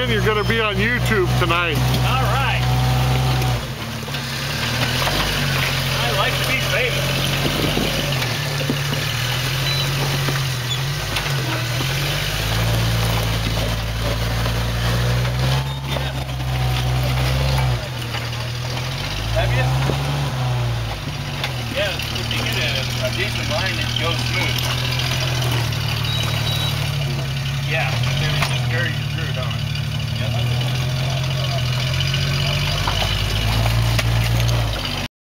win, you're going to be on YouTube tonight. All right. I like to be famous. Have you? Yeah, if you get a decent line, it goes smooth. Yeah, then it just carries your through, don't it? Yep.